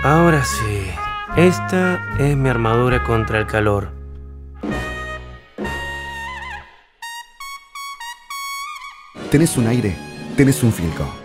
Ahora sí, esta es mi armadura contra el calor. Tenés un aire, tenés un Filco.